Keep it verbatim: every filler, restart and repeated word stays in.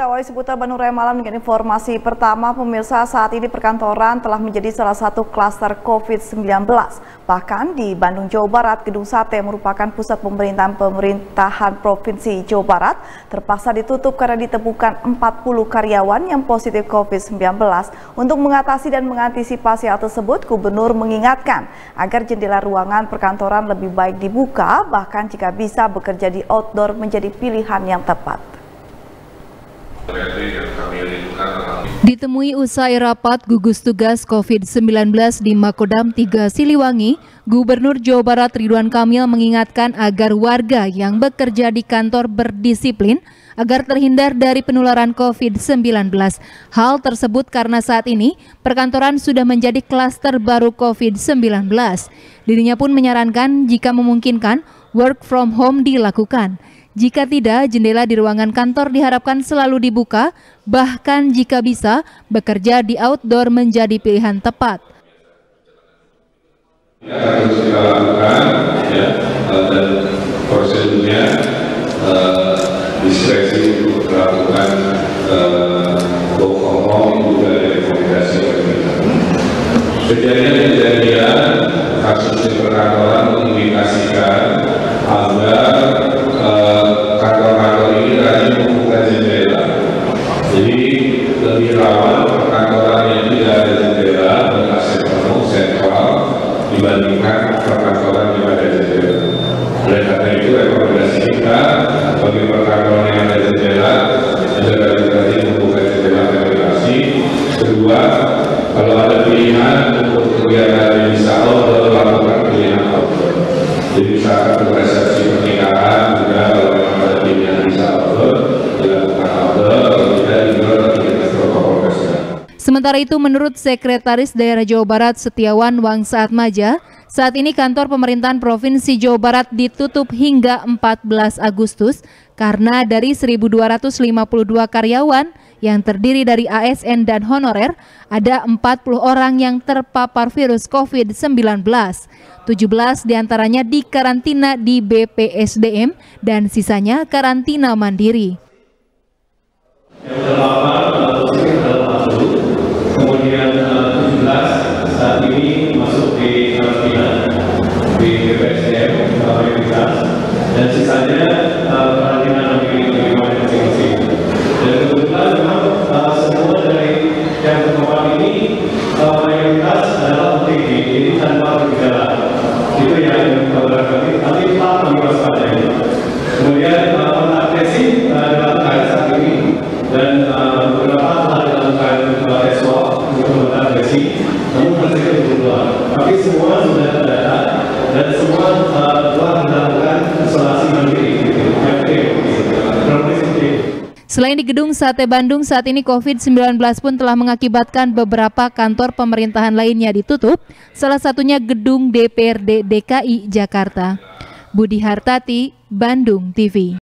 Kita awali seputar Bandung Raya Malam dengan informasi pertama. Pemirsa, saat ini perkantoran telah menjadi salah satu klaster COVID sembilan belas. Bahkan di Bandung, Jawa Barat, Gedung Sate yang merupakan pusat pemerintahan pemerintahan Provinsi Jawa Barat terpaksa ditutup karena ditemukan empat puluh karyawan yang positif COVID sembilan belas. Untuk mengatasi dan mengantisipasi hal tersebut, Gubernur mengingatkan agar jendela ruangan perkantoran lebih baik dibuka, bahkan jika bisa bekerja di outdoor menjadi pilihan yang tepat. Ditemui usai rapat gugus tugas COVID sembilan belas di Makodam tiga Siliwangi, Gubernur Jawa Barat Ridwan Kamil mengingatkan agar warga yang bekerja di kantor berdisiplin agar terhindar dari penularan COVID sembilan belas. Hal tersebut karena saat ini perkantoran sudah menjadi klaster baru COVID sembilan belas. Dirinya pun menyarankan jika memungkinkan work from home dilakukan. Jika tidak, jendela di ruangan kantor diharapkan selalu dibuka, bahkan jika bisa, bekerja di outdoor menjadi pilihan tepat. Harus kita lakukan, ya, dan prosedurnya uh, diskresi untuk melakukan work from home juga direkomendasi oleh kita. Kejadian-kejadian kasus di perkantoran mengindikasikan agar kantor-kantor ini rajin membuka jendela. Jadi lebih rawan perkantoran yang tidak ada jendela dan A C penuh sentral dibandingkan perkantoran yang ada jendela. Oleh karena itu rekomendasi kita bagi perkantoran yang ada jendela adalah rajin membuka jendela ventilasi. Kedua, kalau ada pilihan untuk kegiatan yang bisa outdoor, lakukan pilihan outdoor. Jadi misalkan untuk resepsi pernikahan juga kalau memang ada pilihan bisa outdoor, dilakukan outdoor, kalau tidak indoor dengan protokol kesehatan. Sementara itu, menurut Sekretaris Daerah Jawa Barat Setiawan Wangsaatmaja, saat ini kantor pemerintahan Provinsi Jawa Barat ditutup hingga empat belas Agustus karena dari seribu dua ratus lima puluh dua karyawan yang terdiri dari A S N dan honorer, ada empat puluh orang yang terpapar virus COVID sembilan belas. tujuh belas diantaranya dikarantina di B P S D M dan sisanya karantina mandiri. Yang terpapar positif adalah empat puluh, kemudian tujuh belas saat ini masuk di karantina di B P S D M dan sisanya karantina mandiri di rumah masing-masing. Dan kebetulan memang semua dari yang terpapar ini mayoritas adalah O T G, jadi tanpa gejala. Itu yang kabar kami, tapi tetap kami waspadai. Kemudian kontak tracing dilakukan saat ini dan beberapa telah dilakukan tes swab untuk kontak tracing, namun hasilnya belum keluar. Tapi semua sudah terdata dan semua telah dilakukan isolasi mandiri. Selain di Gedung Sate Bandung, saat ini COVID sembilan belas pun telah mengakibatkan beberapa kantor pemerintahan lainnya ditutup, salah satunya Gedung D P R D D K I Jakarta. Budi Hartati, Bandung T V.